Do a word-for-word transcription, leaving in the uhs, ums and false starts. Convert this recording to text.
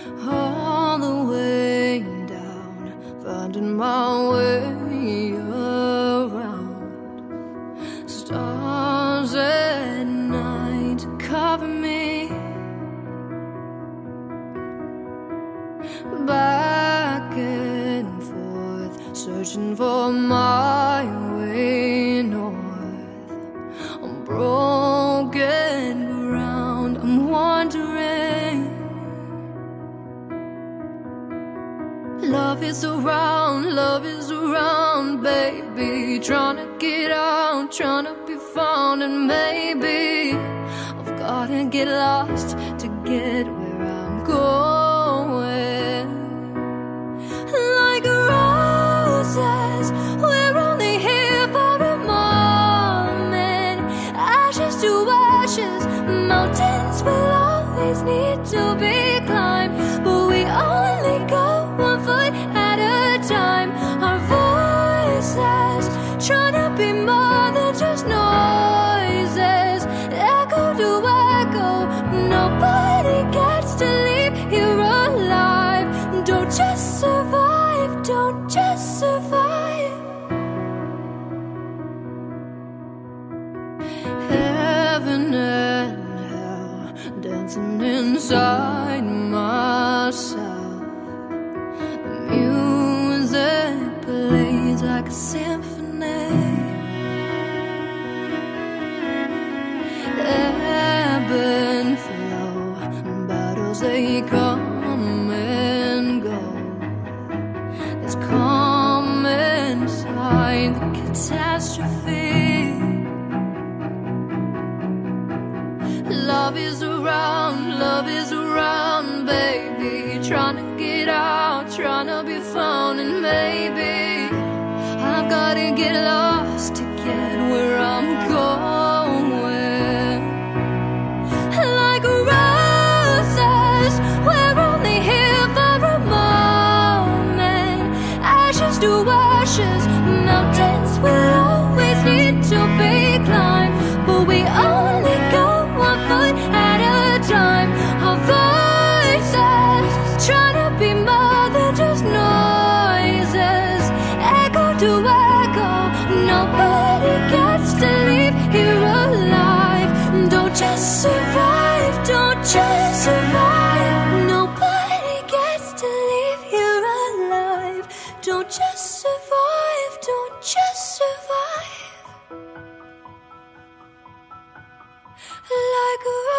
all the way down, finding my way around. Stars at night cover me, back and forth, searching for my way north. On broken ground, I'm wandering. Love is around, love is around, baby. Trying to get out, trying to be found, and maybe I've gotta get lost to get where I'm going. Like roses, we're only here for a moment. Ashes to ashes, mountains will always need to be climbed, but we only go one foot at a time. Our voices trying to be more than just noises, echo to echo. Nobody gets to leave here alive. Don't just survive, don't just survive. Heaven and hell dancing inside myself. The music plays like a symphony. Ebb and flow, battles they come and go. There's calm inside the catastrophe. Love is around, love is around, baby. Trying to get out, trying to be found, and maybe I've gotta get lost to get where I'm going. Like roses, we're only here for a moment. Ashes to ashes, mountains will always need to be climbed, but we only go one foot at a time. Our voices try to be more than just noises, echo to echo. Nobody gets to leave here alive. Don't just survive, don't just survive. Nobody gets to leave here alive. Don't just survive, don't just survive. Like a